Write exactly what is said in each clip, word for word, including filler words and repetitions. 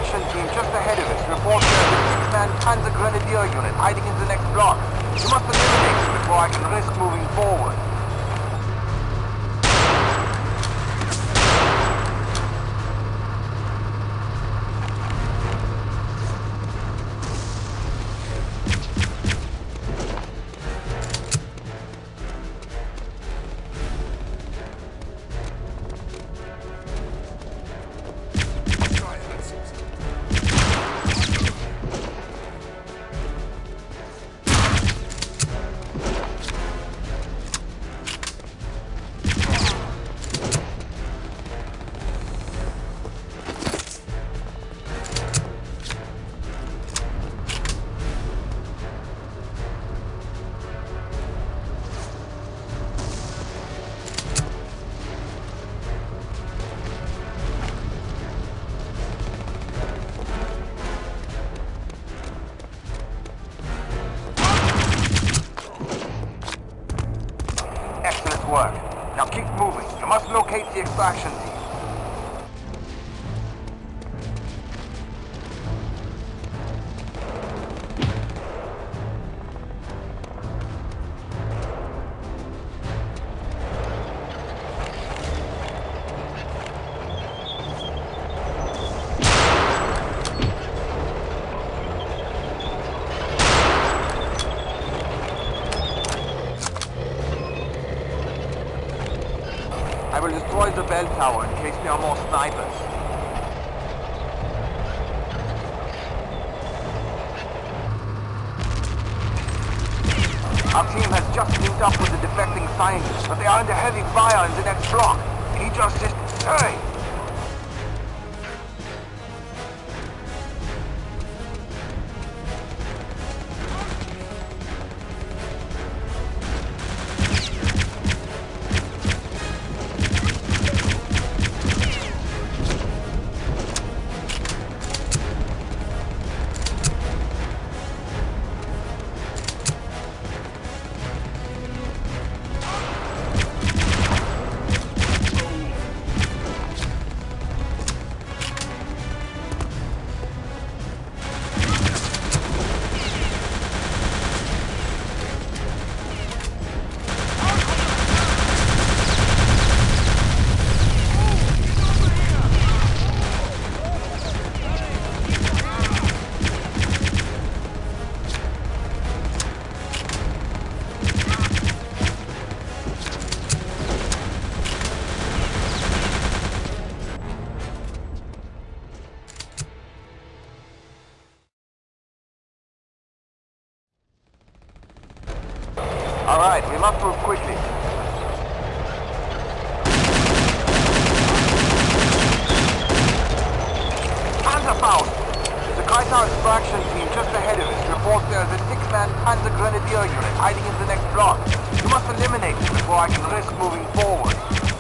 extraction team just ahead of us reports there's a six-man Panzer Grenadier unit hiding in the next block. You must eliminate them before I can risk moving forward. Work. Now keep moving. You must locate the extraction team. I will destroy the bell tower in case there are more snipers. Our team has just linked up with the defecting scientists, but they are under heavy fire in the next block. We need your assistance. Hurry! All right, we must move quickly. Panzerfaust! The Kaiser extraction team just ahead of us reports there is a six-man Panzer Grenadier unit hiding in the next block. You must eliminate them before I can risk moving forward.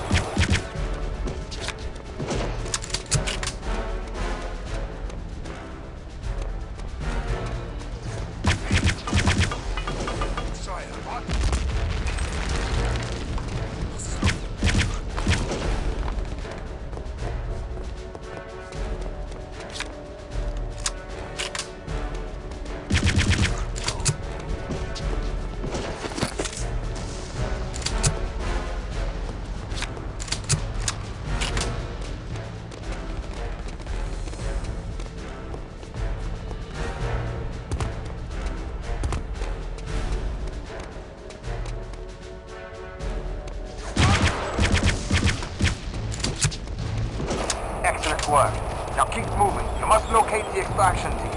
Excellent work. Now keep moving. You must locate the extraction team.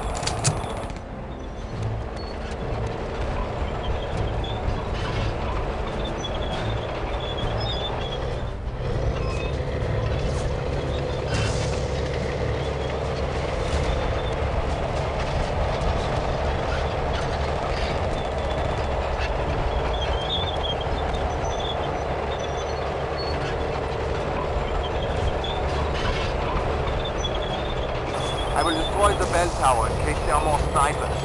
I will destroy the bell tower in case there are more snipers.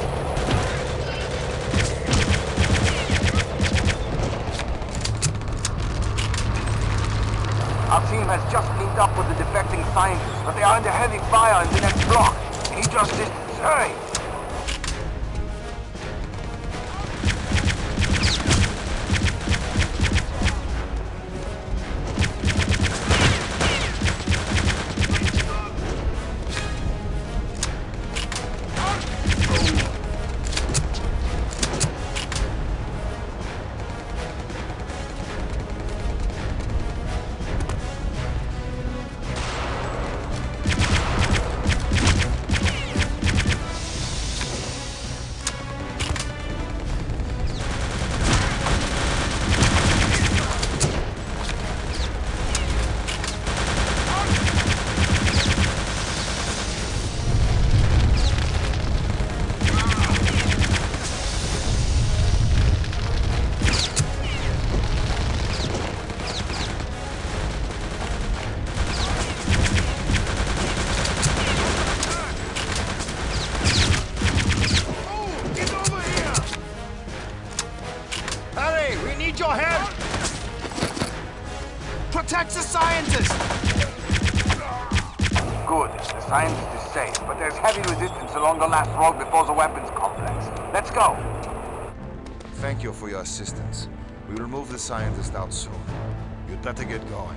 Our team has just linked up with the defecting scientists, but they are under heavy fire in the next block. Need your assistance. Hurry! Your help! Protect the scientist! Good. The scientist is safe, but there's heavy resistance along the last road before the weapons complex. Let's go! Thank you for your assistance. We will move the scientist out soon. You'd better get going.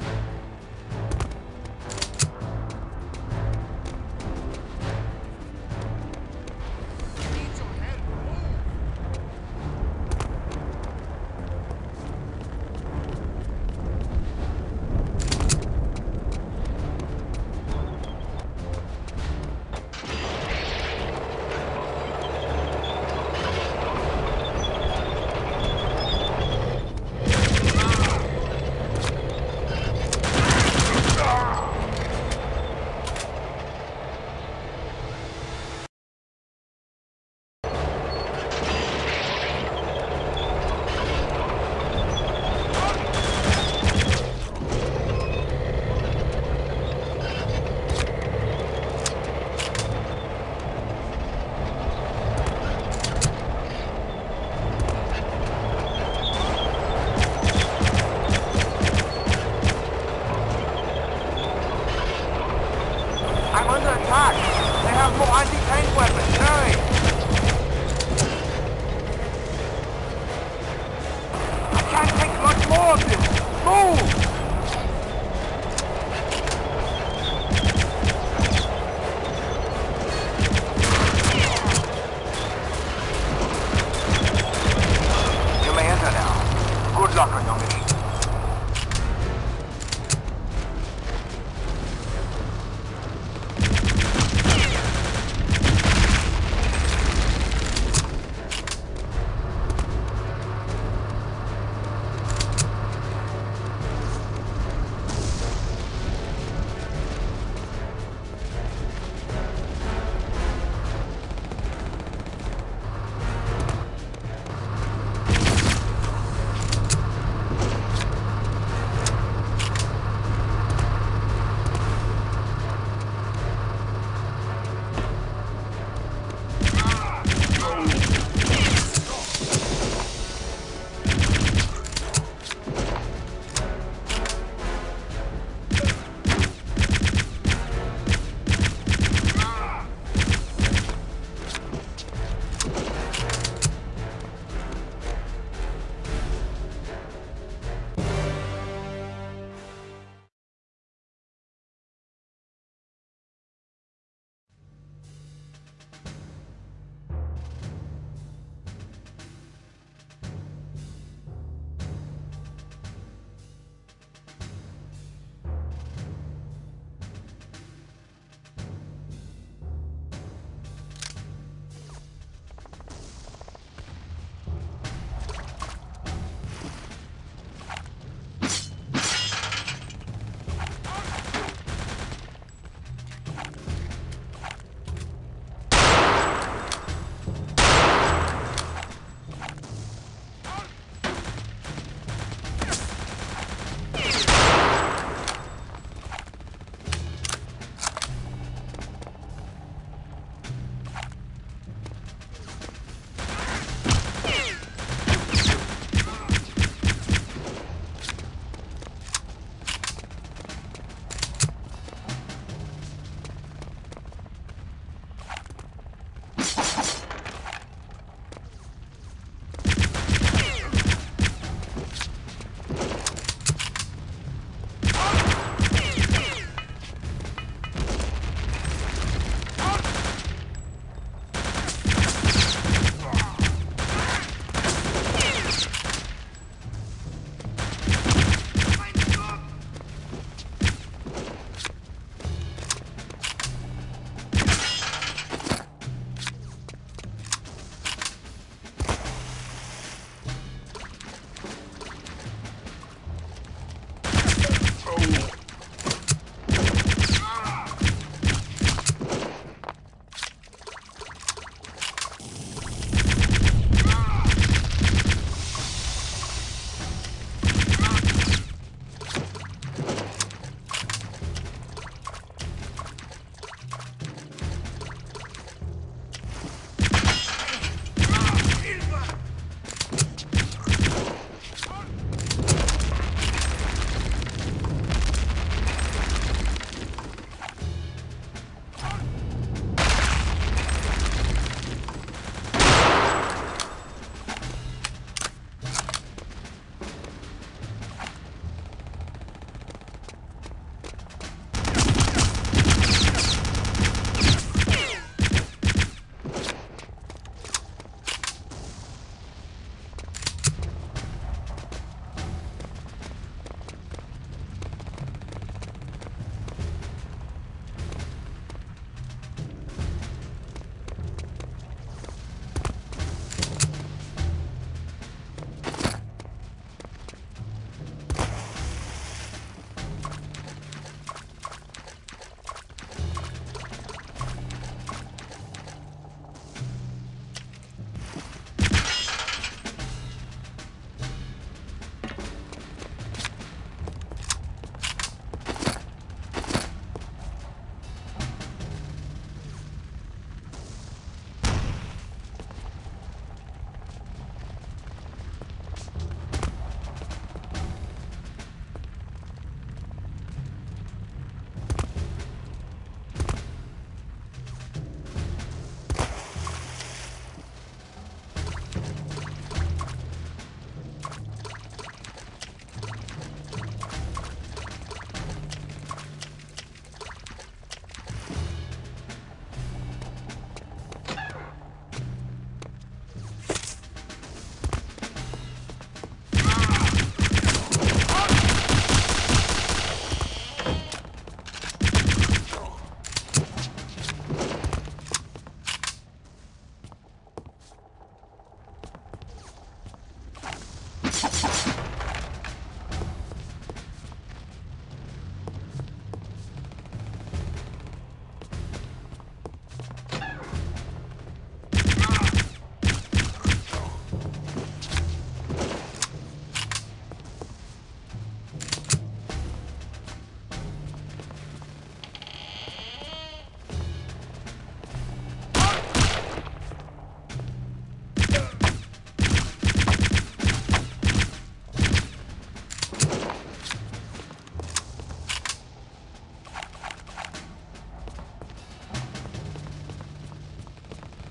I'm under attack! They have more anti-tank weapons! Hurry! I can't take much more of this! Move! You may enter now. Good luck on your mission.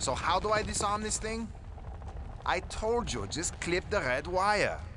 So how do I disarm this thing? I told you, just clip the red wire.